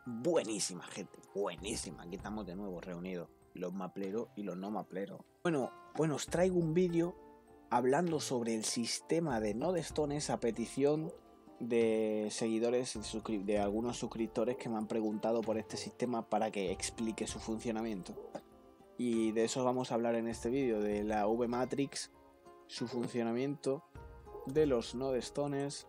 Buenísima, gente, buenísima. Aquí estamos de nuevo reunidos, los mapleros y los no mapleros. Bueno, os traigo un vídeo hablando sobre el sistema de nodestones a petición de seguidores, de algunos suscriptores que me han preguntado por este sistema para que explique su funcionamiento. Y de eso vamos a hablar en este vídeo, de la V-Matrix, su funcionamiento, de los nodestones,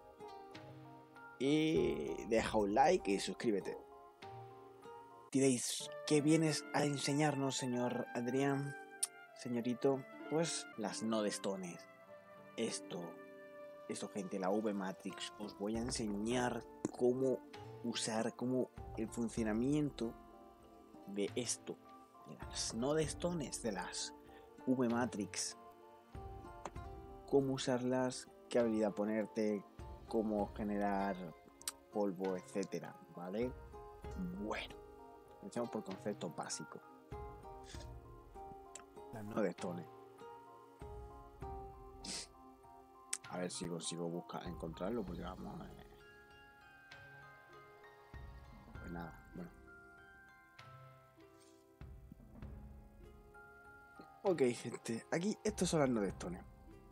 y deja un like y suscríbete. Diréis, ¿qué vienes a enseñarnos, señor Adrián? Señorito, pues las nodestones. Esto, gente, la V-Matrix. Os voy a enseñar cómo usar, cómo el funcionamiento de esto, de las nodestones, de las V-Matrix. Cómo usarlas, qué habilidad ponerte, cómo generar polvo, etcétera, ¿vale? Bueno. Empezamos por conceptos básicos. Las nodestones. A ver si consigo encontrarlo, porque vamos a ver. Pues nada, bueno. Ok, gente. Aquí, estos son las nodestones.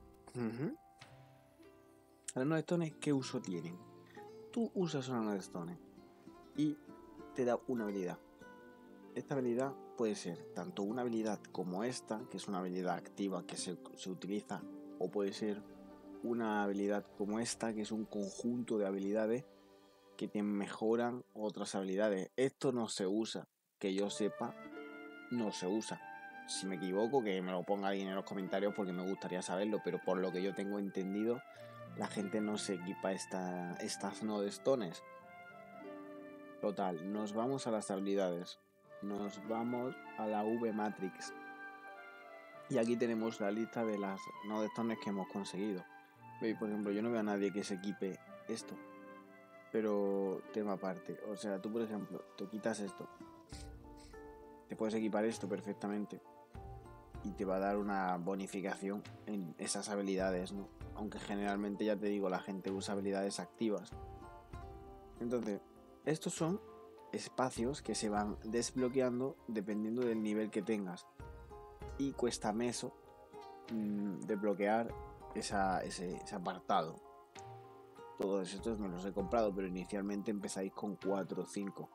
Las nodestones, ¿qué uso tienen? Tú usas una nodestone y te da una habilidad. Esta habilidad puede ser tanto una habilidad como esta, que es una habilidad activa que se utiliza, o puede ser una habilidad como esta, que es un conjunto de habilidades que te mejoran otras habilidades. Esto no se usa, que yo sepa, no se usa. Si me equivoco, que me lo ponga alguien en los comentarios porque me gustaría saberlo, pero por lo que yo tengo entendido, la gente no se equipa estas nodestones. Total, nos vamos a las habilidades. Nos vamos a la V-Matrix. Y aquí tenemos la lista de las nodestones que hemos conseguido. ¿Veis? Por ejemplo, yo no veo a nadie que se equipe esto. Pero tema aparte. O sea, tú por ejemplo, te quitas esto. Te puedes equipar esto perfectamente. Y te va a dar una bonificación en esas habilidades, ¿no? Aunque generalmente, ya te digo, la gente usa habilidades activas. Entonces, estos son espacios que se van desbloqueando dependiendo del nivel que tengas. Y cuesta meso desbloquear ese apartado. Todos estos me los he comprado, pero inicialmente empezáis con 4 o 5.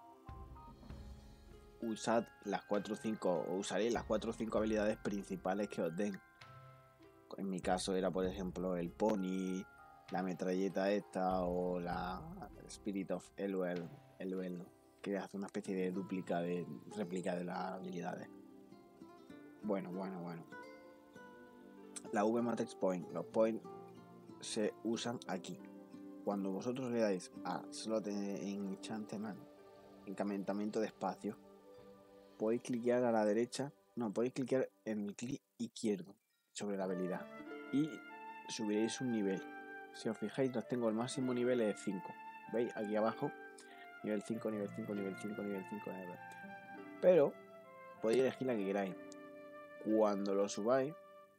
Usad las 4 o 5, o usaré las 4 o 5 habilidades principales que os den. En mi caso era, por ejemplo, el Pony, la metralleta esta, o la Spirit of Elwell, que hace una especie de réplica de las habilidades. Bueno. La V-Matrix Point. Los points se usan aquí. Cuando vosotros le dais a slot en Enchantment, encantamiento de espacio, podéis cliquear a la derecha. No, podéis cliquear en el clic izquierdo sobre la habilidad y subiréis un nivel. Si os fijáis, los tengo, el máximo nivel es 5. ¿Veis? Aquí abajo, nivel 5, nivel 5, nivel 5, nivel 5, nivel. Pero podéis elegir la que queráis. Cuando lo subáis,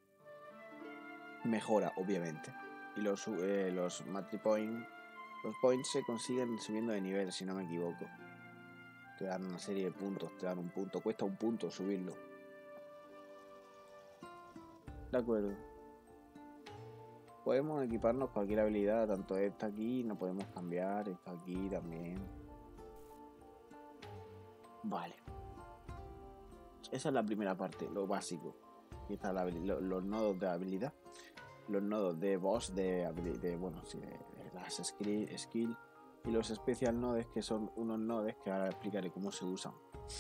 mejora, obviamente. Y los Matrix Points, los points se consiguen subiendo de nivel, si no me equivoco. Te dan una serie de puntos, te dan un punto, cuesta un punto subirlo. De acuerdo. Podemos equiparnos cualquier habilidad, tanto esta aquí, no podemos cambiar, esta aquí también. Vale. Esa es la primera parte, lo básico. Aquí están los nodos de habilidad, los nodos de boss, de las skill, y los special nodes, que son unos nodes que ahora explicaré cómo se usan.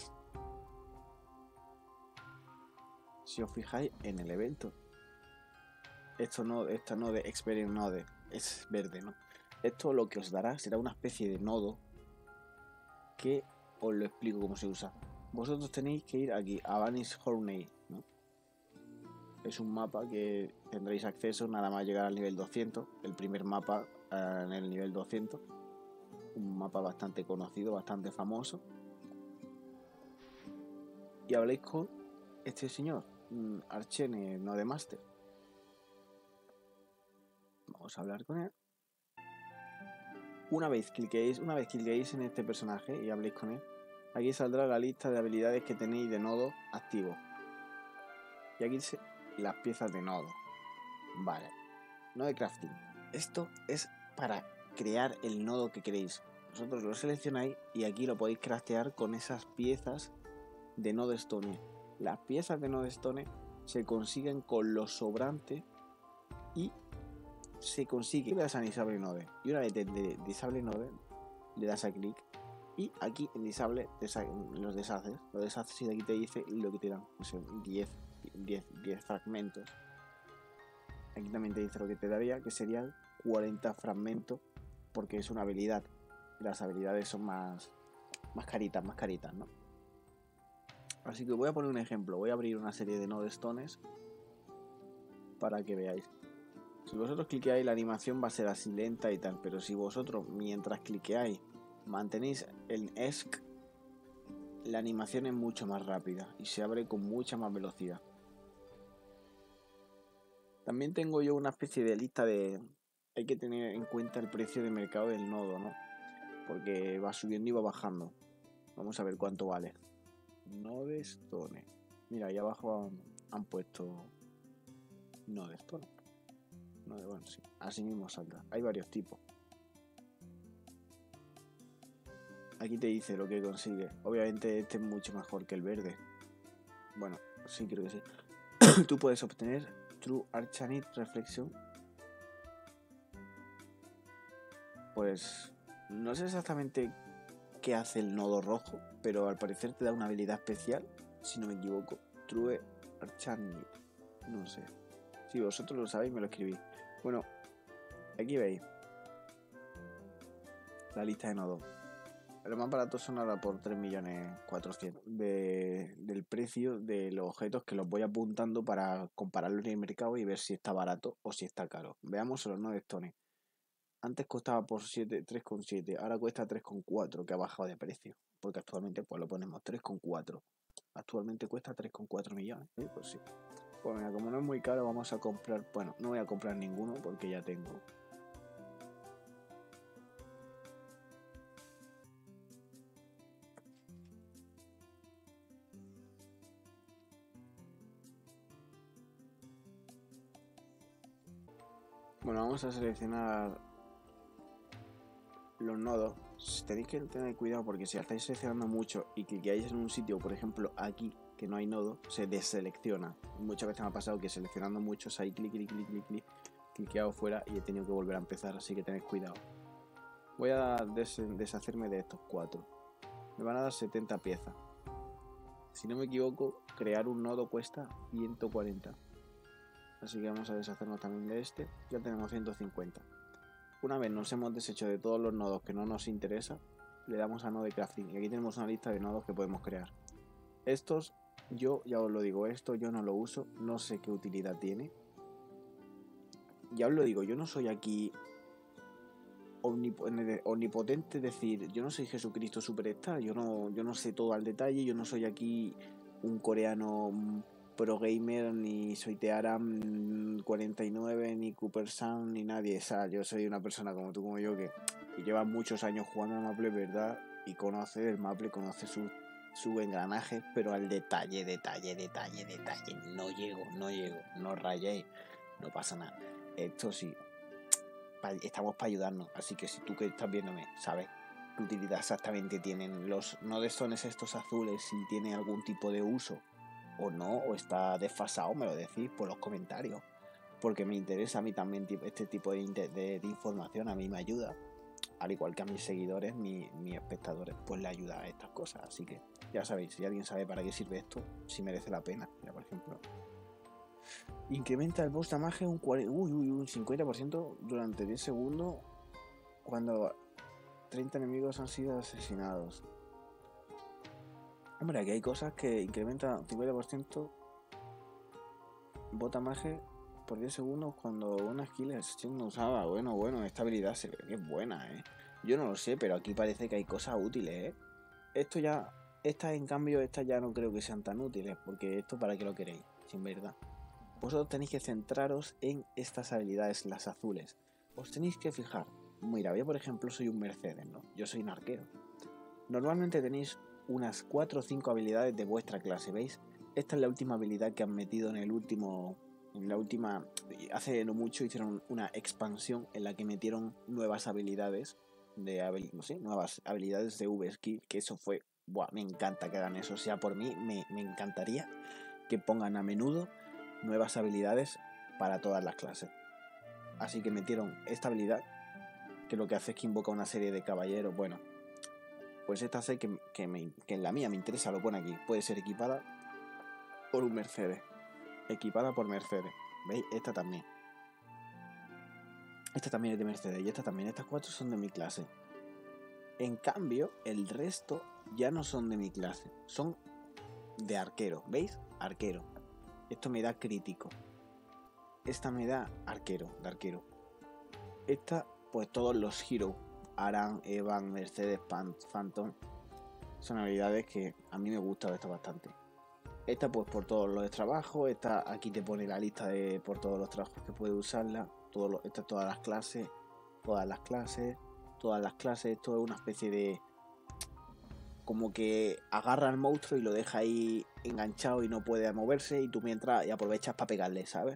Si os fijáis en el evento, esta node, Experience Node, es verde, ¿no? Esto lo que os dará será una especie de nodo que os lo explico cómo se usa. Vosotros tenéis que ir aquí a Vanish Horney, ¿no? Es un mapa que tendréis acceso nada más llegar al nivel 200, el primer mapa en el nivel 200. Un mapa bastante conocido, bastante famoso. Y habléis con este señor, Archene Nodemaster. Vamos a hablar con él. Una vez cliquéis en este personaje y habléis con él, aquí saldrá la lista de habilidades que tenéis de nodo activos. Y aquí las piezas de nodo. Vale. Nodo de crafting. Esto es para crear el nodo que queréis. Vosotros lo seleccionáis y aquí lo podéis craftear con esas piezas de Node Stone. Las piezas de Node Stone se consiguen con los sobrantes y se consigue. Le das a Disable Node y una vez de Disable Node le das a clic y aquí en Disable los deshaces. Los deshaces y de aquí te dice lo que te dan. No sé, 10 fragmentos. Aquí también te dice lo que te daría, que serían 40 fragmentos, porque es una habilidad. Las habilidades son más caritas, ¿no? Así que voy a poner un ejemplo. Voy a abrir una serie de Node Stones para que veáis. Si vosotros cliqueáis, la animación va a ser así lenta y tal, pero si vosotros mientras cliqueáis mantenéis el ESC, la animación es mucho más rápida y se abre con mucha más velocidad. También tengo yo una especie de lista de... Hay que tener en cuenta el precio de mercado del nodo, ¿no? Porque va subiendo y va bajando. Vamos a ver cuánto vale. Node Stone. Mira, ahí abajo han puesto Node Stone. Bueno, sí, así mismo saldrá. Hay varios tipos. Aquí te dice lo que consigue. Obviamente este es mucho mejor que el verde. Bueno, sí, creo que sí. Tú puedes obtener True Arcanite Reflection. Pues no sé exactamente qué hace el nodo rojo, pero al parecer te da una habilidad especial, si no me equivoco. True Arcanite. No sé. Si vosotros lo sabéis, me lo escribís. Bueno, aquí veis la lista de nodos. Los más baratos son ahora por 3.400.000 del precio de los objetos, que los voy apuntando para compararlos en el mercado y ver si está barato o si está caro. Veamos los Node Stone. Antes costaba por 3,7, ahora cuesta 3,4, que ha bajado de precio. Porque actualmente pues lo ponemos 3,4. Actualmente cuesta 3,4 millones. Pues sí. Pues mira, como no es muy caro, vamos a comprar... Bueno, no voy a comprar ninguno porque ya tengo. Bueno, vamos a seleccionar los nodos. Tenéis que tener cuidado porque si estáis seleccionando mucho y cliqueáis en un sitio, por ejemplo aquí, que no hay nodo, se deselecciona. Muchas veces me ha pasado que seleccionando muchos hay cliqueado fuera y he tenido que volver a empezar, así que tenéis cuidado. Voy a deshacerme de estos 4. Me van a dar 70 piezas. Si no me equivoco, crear un nodo cuesta 140. Así que vamos a deshacernos también de este. Ya tenemos 150. Una vez nos hemos deshecho de todos los nodos que no nos interesa, le damos a Node Crafting. Y aquí tenemos una lista de nodos que podemos crear. Estos, yo ya os lo digo, esto yo no lo uso, no sé qué utilidad tiene. Ya os lo digo, yo no soy aquí omnipotente, es decir, yo no soy Jesucristo Superstar, yo no sé todo al detalle, yo no soy aquí un coreano pro gamer, ni soy Tearam49, ni Cooper Sound, ni nadie. O sea, yo soy una persona como tú, como yo, que lleva muchos años jugando al Maple, ¿verdad? Y conoce el Maple, conoce su engranaje, pero al detalle. No llego, no rayéis, no pasa nada. Esto sí, estamos para ayudarnos, así que si tú que estás viéndome sabes qué utilidad exactamente tienen los nodestones estos azules, si tiene algún tipo de uso o no, o está desfasado, me lo decís por los comentarios, porque me interesa a mí también este tipo de información, a mí me ayuda, al igual que a mis seguidores, mis espectadores, pues le ayuda a estas cosas. Así que ya sabéis, si alguien sabe para qué sirve esto, si merece la pena. Mira, por ejemplo, incrementa el boost damage un 50% durante 10 segundos cuando 30 enemigos han sido asesinados. Hombre, aquí hay cosas que incrementan 50% bot damage por 10 segundos cuando una skill es siendo usada. Bueno, esta habilidad se ve que es buena, Yo no lo sé, pero aquí parece que hay cosas útiles, Estas en cambio, estas ya no creo que sean tan útiles, porque esto para qué lo queréis, sin verdad. Vosotros tenéis que centraros en estas habilidades, las azules. Os tenéis que fijar Mira, yo por ejemplo soy un Mercedes, ¿no? Yo soy un arquero. Normalmente tenéis unas 4 o 5 habilidades de vuestra clase, ¿veis? Esta es la última habilidad que han metido en la última, hace no mucho hicieron una expansión en la que metieron nuevas habilidades no sé, nuevas habilidades de V-Skill, que eso fue, buah, me encanta que hagan eso, o sea, por mí me encantaría que pongan a menudo nuevas habilidades para todas las clases. Así que metieron esta habilidad, que lo que hace es que invoca una serie de caballeros, bueno, pues esta sé que en la mía me interesa, lo pone aquí, puede ser equipada por un Mercedes. Equipada por Mercedes. ¿Veis? Esta también. Esta también es de Mercedes y esta también. Estas 4 son de mi clase. En cambio, el resto ya no son de mi clase. Son de arquero. ¿Veis? Arquero. Esto me da crítico. Esta me da arquero, de arquero. Esta, pues todos los Hero. Aran, Evan, Mercedes, Phantom. Son habilidades que a mí me gusta esta bastante. Esta pues por todos los trabajos, esta aquí te pone la lista de por todos los trabajos que puedes usarla, todas las clases, esto es una especie de como que agarra al monstruo y lo deja ahí enganchado y no puede moverse y tú mientras y aprovechas para pegarle, ¿sabes?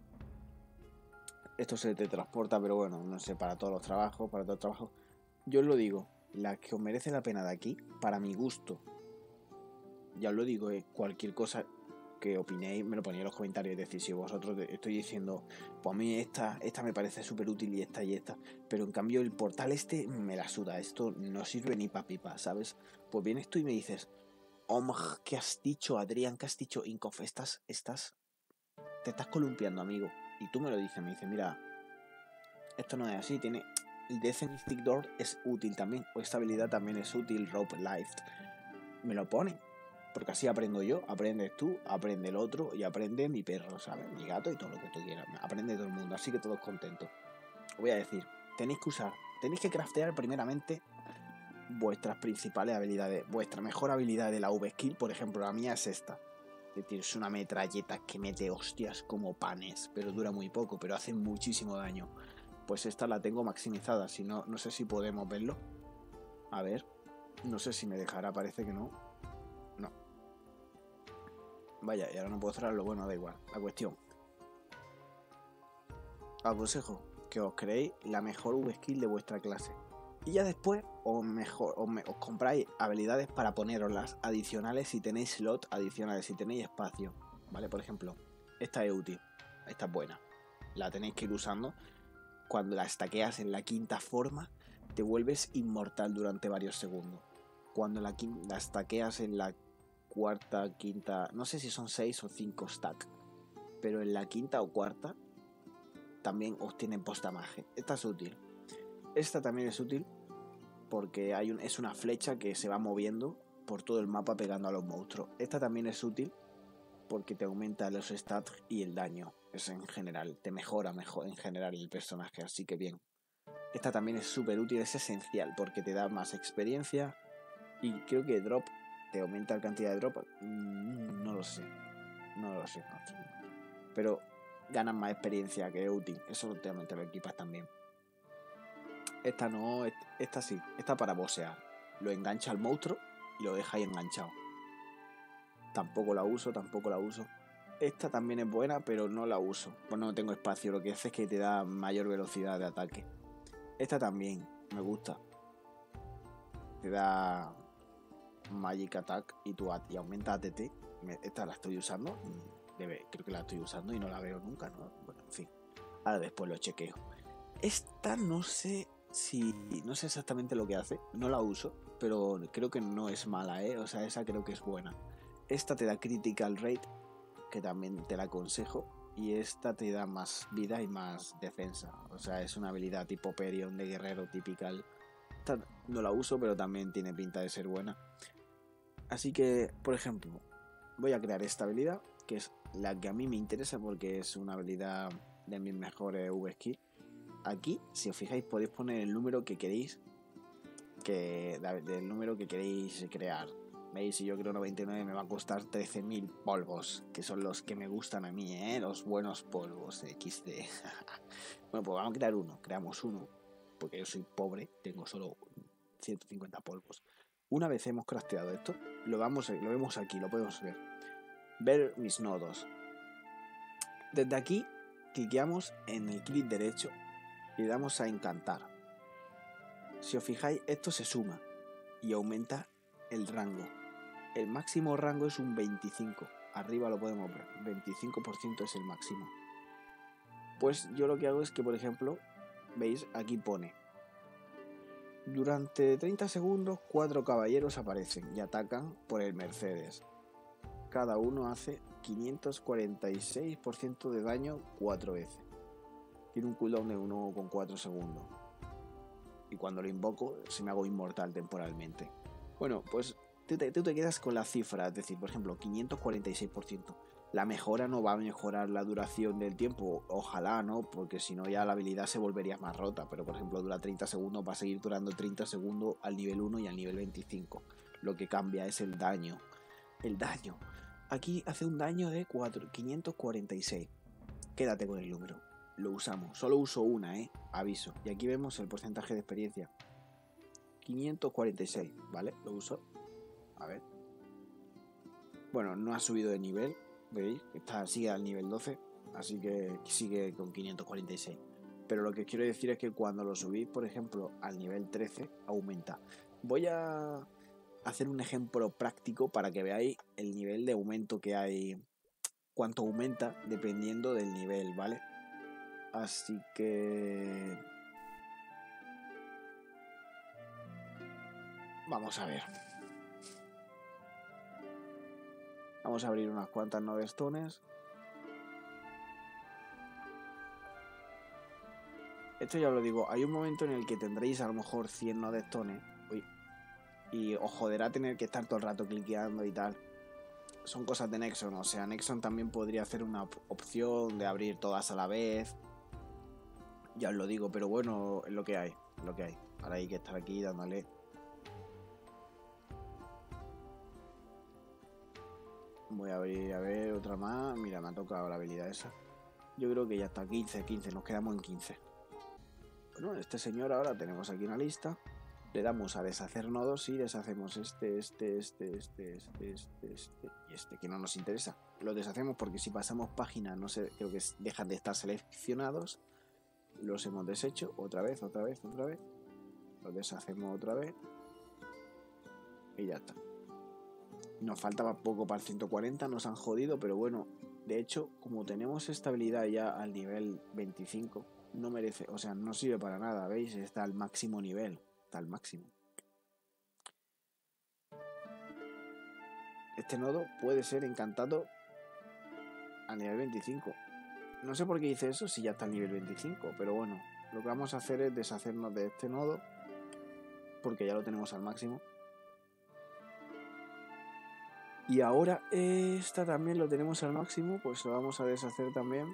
Esto se te transporta, pero bueno, no sé, para todos los trabajos, Yo os lo digo, la que os merece la pena de aquí, para mi gusto, ya os lo digo, cualquier cosa que opinéis me lo ponéis en los comentarios. Es decir, si vosotros estoy diciendo, pues a mí esta me parece súper útil y esta, pero en cambio el portal me la suda, esto no sirve ni pa' pipa, ¿sabes? Pues vienes tú y me dices, ¿qué has dicho, Adrián? ¿Qué has dicho, Incof? Te estás columpiando, amigo. Y tú me lo dices, me dices, mira, esto no es así, el Death Mystic Door es útil también, o esta habilidad también es útil, Rope Life. Me lo pone. Porque así aprendo yo, aprendes tú, aprende el otro y aprende mi perro, ¿sabes? Mi gato y todo lo que tú quieras. Aprende todo el mundo, así que todos contentos. Os voy a decir, tenéis que craftear primeramente vuestras principales habilidades. Vuestra mejor habilidad de la V-Skill, por ejemplo, la mía es esta. Que tienes una metralleta que mete hostias como panes, pero dura muy poco, pero hace muchísimo daño. Pues esta la tengo maximizada, si no, no sé si podemos verlo. A ver, no sé si me dejará, parece que no. No. Vaya, y ahora no puedo cerrarlo, bueno, da igual. La cuestión. Aconsejo que os creéis la mejor V-Skill de vuestra clase. Y ya después os compráis habilidades para poneroslas adicionales si tenéis slot adicionales, si tenéis espacio. ¿Vale? Por ejemplo, esta es útil. Esta es buena. La tenéis que ir usando. Cuando la stackeas en la quinta forma, te vuelves inmortal durante varios segundos. Cuando la stackeas en la cuarta, quinta, no sé si son 6 o 5 stack, pero en la quinta o cuarta también obtienen postamaje. Esta es útil. Esta también es útil porque es una flecha que se va moviendo por todo el mapa pegando a los monstruos. Esta también es útil porque te aumenta los stats y el daño. Es en general, te mejora en general el personaje, así que bien. Esta también es súper útil, es esencial porque te da más experiencia y creo que drop te aumenta la cantidad de drop. No lo sé. Pero ganas más experiencia, que es útil. Eso te lo equipas también. Esta no, esta sí. Esta para bossear. Lo engancha al monstruo y lo deja ahí enganchado. Tampoco la uso. Esta también es buena, pero no la uso. Pues no tengo espacio. Lo que hace es que te da mayor velocidad de ataque. Esta también me gusta. Te da Magic Attack y aumenta ATT. Esta la estoy usando. Creo que la estoy usando y no la veo nunca, ¿no? Bueno, en fin. Ahora después lo chequeo. Esta no sé exactamente lo que hace. No la uso, pero creo que no es mala, ¿eh? O sea, esa creo que es buena. Esta te da Critical Rate, que también te la aconsejo. Y esta te da más vida y más defensa. O sea, es una habilidad tipo Perion de guerrero typical. Esta no la uso, pero también tiene pinta de ser buena. Así que, por ejemplo, voy a crear esta habilidad, que es la que a mí me interesa porque es una habilidad de mis mejores V-Skill. Aquí, si os fijáis, podéis poner el número que queréis del número que queréis crear. ¿Veis? Si yo creo 99 me va a costar 13.000 polvos, que son los que me gustan a mí, los buenos polvos XD. Bueno, pues vamos a crear uno. Creamos uno. porque yo soy pobre, tengo solo 150 polvos. Una vez hemos crafteado esto, lo vemos aquí, lo podemos ver. Ver mis nodos. Desde aquí cliqueamos en el clic derecho y le damos a encantar. Si os fijáis, esto se suma y aumenta el rango. El máximo rango es un 25. Arriba lo podemos ver. 25% es el máximo. Pues yo lo que hago es que, por ejemplo, veis, aquí pone: durante 30 segundos 4 caballeros aparecen y atacan por el Mercedes. Cada uno hace 546% de daño 4 veces. Tiene un cooldown de 1,4 segundos. Y cuando lo invoco, se me hago inmortal temporalmente. Bueno, pues tú te quedas con la cifra, es decir, por ejemplo, 546%. La mejora no va a mejorar la duración del tiempo, ojalá, ¿no? Porque si no ya la habilidad se volvería más rota, pero por ejemplo dura 30 segundos, va a seguir durando 30 segundos al nivel 1 y al nivel 25. Lo que cambia es el daño. El daño. Aquí hace un daño de 546. Quédate con el número. Lo usamos. Solo uso una, aviso. Y aquí vemos el porcentaje de experiencia. 546, ¿vale? Lo uso. A ver. Bueno, no ha subido de nivel. ¿Veis? Sigue al nivel 12. Así que sigue con 546. Pero lo que quiero decir es que cuando lo subís, por ejemplo, al nivel 13, aumenta. Voy a hacer un ejemplo práctico para que veáis el nivel de aumento que hay. Cuánto aumenta dependiendo del nivel, ¿vale? Así que vamos a ver. Vamos a abrir unas cuantas nodestones. Esto ya os lo digo, hay un momento en el que tendréis a lo mejor 100 nodestones. Y os joderá tener que estar todo el rato cliqueando y tal. Son cosas de Nexon, o sea, Nexon también podría hacer una opción de abrir todas a la vez. Ya os lo digo, pero bueno, es lo que hay, Ahora hay que estar aquí dándole. Voy a abrir, a ver, otra más. Mira, me ha tocado la habilidad esa. Yo creo que ya está, 15, nos quedamos en 15. Bueno, este señor ahora tenemos aquí una lista. Le damos a deshacer nodos y deshacemos este y este, que no nos interesa. Lo deshacemos porque si pasamos página, no sé, creo que dejan de estar seleccionados. Los hemos deshecho otra vez. Los deshacemos otra vez. Y ya está. Nos faltaba poco para el 140, nos han jodido, pero bueno, de hecho, como tenemos estabilidad ya al nivel 25, no merece, o sea, no sirve para nada, ¿veis? Está al máximo nivel, está al máximo. Este nodo puede ser encantado al nivel 25. No sé por qué hice eso si ya está al nivel 25, pero bueno, lo que vamos a hacer es deshacernos de este nodo, porque ya lo tenemos al máximo. Y ahora esta también lo tenemos al máximo, pues lo vamos a deshacer también.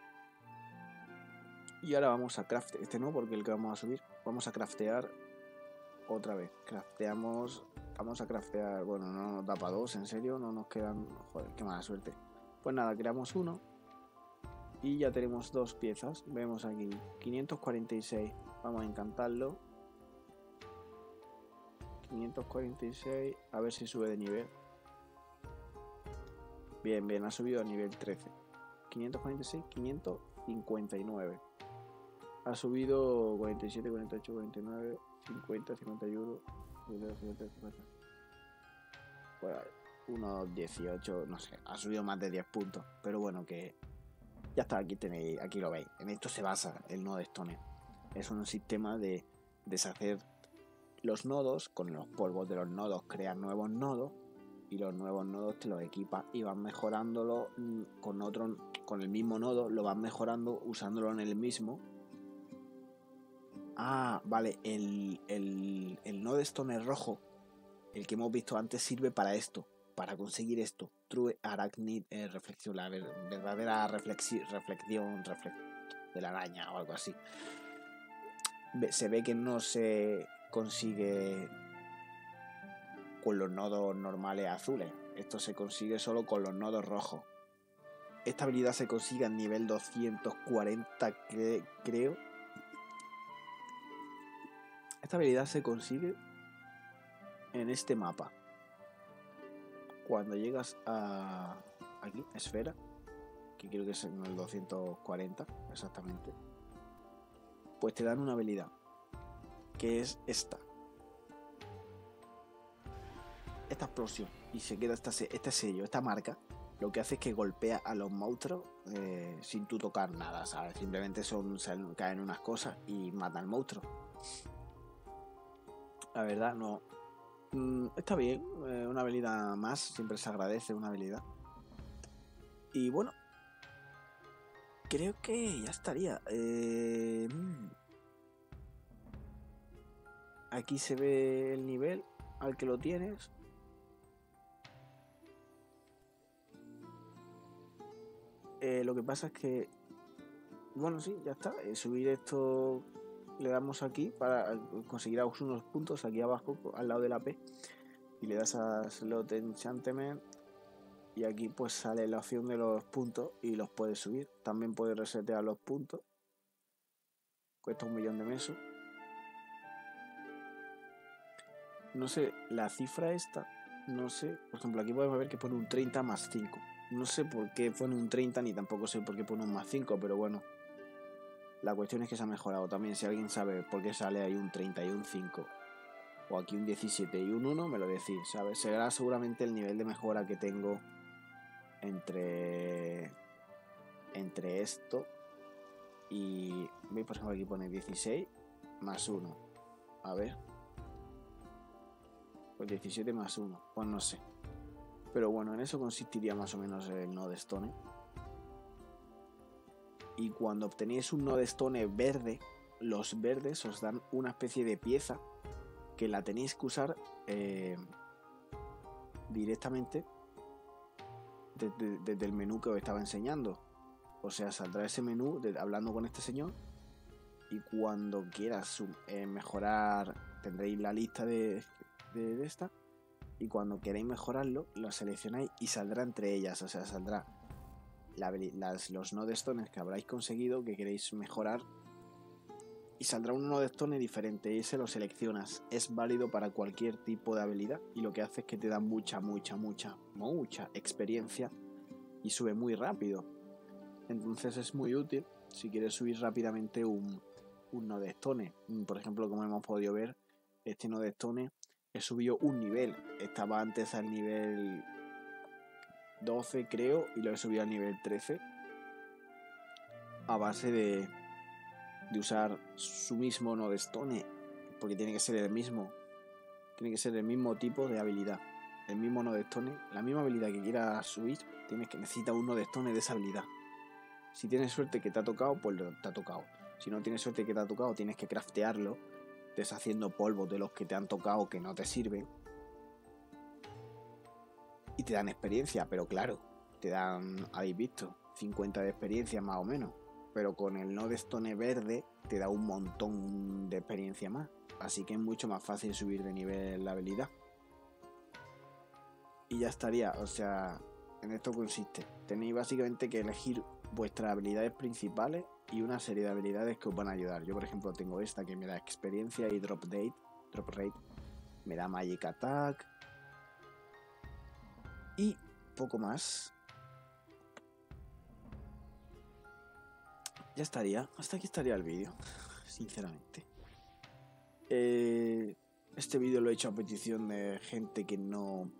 Y ahora vamos a craftear, este no, porque el que vamos a subir, vamos a craftear otra vez. Vamos a craftear, bueno, no nos da para dos, en serio, no nos quedan, joder, qué mala suerte. Pues nada, creamos uno y ya tenemos dos piezas. Vemos aquí, 546, vamos a encantarlo. 546, a ver si sube de nivel. Bien, ha subido a nivel 13. 546, 559. Ha subido 47, 48, 49, 50, 51, 50, 50. Bueno, unos 18, no sé, ha subido más de 10 puntos. Pero bueno, que ya está, aquí lo veis. En esto se basa el nodo Stone. Es un sistema de deshacer los nodos, con los polvos de los nodos crear nuevos nodos, y los nuevos nodos te los equipas y vas mejorándolo con el mismo nodo, lo vas mejorando usándolo en el mismo. Ah, vale, el nodo Stone rojo, el que hemos visto antes, sirve para esto, para conseguir esto. True Arachnid reflexión, la verdadera reflexión de la araña o algo así. Se ve que no se consigue con los nodos normales azules. Esto se consigue solo con los nodos rojos. Esta habilidad se consigue a nivel 240, creo. Esta habilidad se consigue en este mapa. Cuando llegas a aquí, esfera, que creo que es en el 240 exactamente, pues te dan una habilidad, que es esta explosión, y se queda este sello, esta marca. Lo que hace es que golpea a los monstruos sin tú tocar nada, ¿sabes? Simplemente caen unas cosas y matan al monstruo. La verdad, no. Está bien, una habilidad más, siempre se agradece una habilidad. Y bueno, creo que ya estaría. Aquí se ve el nivel al que lo tienes. Lo que pasa es que, bueno, sí, ya está. Subir esto, le damos aquí para conseguir unos puntos aquí abajo, al lado de la P, y le das a Slot Enchantment, y aquí pues sale la opción de los puntos y los puedes subir. También puedes resetear los puntos. Cuesta 1.000.000 de mesos. No sé, la cifra esta, no sé. Por ejemplo, aquí podemos ver que pone un 30 más 5. No sé por qué pone un 30 ni tampoco sé por qué pone un más 5, pero bueno. La cuestión es que se ha mejorado también. Si alguien sabe por qué sale ahí un 30 y un 5, o aquí un 17 y un 1, me lo decís, ¿sabes? Será seguramente el nivel de mejora que tengo entre esto y... ¿Veis? Por ejemplo, aquí pone 16 más 1. A ver. Pues 17 más 1. Pues no sé. Pero bueno, en eso consistiría más o menos el Node Stone. Y cuando obtenéis un Node Stone verde, los verdes os dan una especie de pieza que la tenéis que usar directamente desde el menú que os estaba enseñando. O sea, saldrá ese menú hablando con este señor, y cuando quieras mejorar, tendréis la lista de esta, y cuando queréis mejorarlo, lo seleccionáis y saldrá entre ellas. O sea, saldrá los Node Stones que habráis conseguido, que queréis mejorar, y saldrá un Node Stone diferente, y ese lo seleccionas. Es válido para cualquier tipo de habilidad, y lo que hace es que te da mucha experiencia y sube muy rápido. Entonces es muy útil si quieres subir rápidamente un Node Stone. Por ejemplo, como hemos podido ver, este Node Stone he subido un nivel. Estaba antes al nivel 12, creo, y lo he subido al nivel 13 a base de usar su mismo Node Stone, porque tiene que ser el mismo tipo de habilidad. El mismo Node Stone, la misma habilidad que quieras subir, necesita un Node Stone de esa habilidad. Si tienes suerte que te ha tocado, pues te ha tocado. Si no tienes suerte que te ha tocado, tienes que craftearlo, deshaciendo polvos de los que te han tocado que no te sirven. Y te dan experiencia, pero claro, te dan, habéis visto, 50 de experiencia más o menos. Pero con el Node Stone verde te da un montón de experiencia más. Así que es mucho más fácil subir de nivel la habilidad. Y ya estaría, o sea, en esto consiste. Tenéis básicamente que elegir vuestras habilidades principales y una serie de habilidades que os van a ayudar. Yo, por ejemplo, tengo esta que me da experiencia y drop rate, me da magic attack y poco más. Ya estaría, hasta aquí estaría el vídeo, sinceramente. Este vídeo lo he hecho a petición de gente que no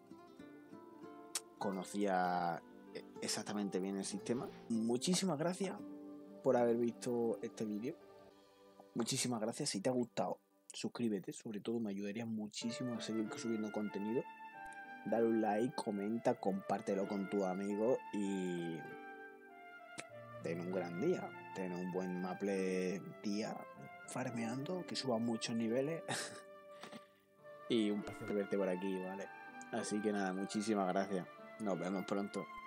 conocía exactamente bien el sistema. Muchísimas gracias por haber visto este vídeo. Muchísimas gracias. Si te ha gustado, suscríbete, sobre todo me ayudaría muchísimo a seguir subiendo contenido. Dale un like, comenta, compártelo con tus amigos y ten un gran día. Ten un buen Maple día farmeando, que suba muchos niveles. Y un placer verte por aquí, ¿vale? Así que nada, muchísimas gracias. Nos vemos pronto.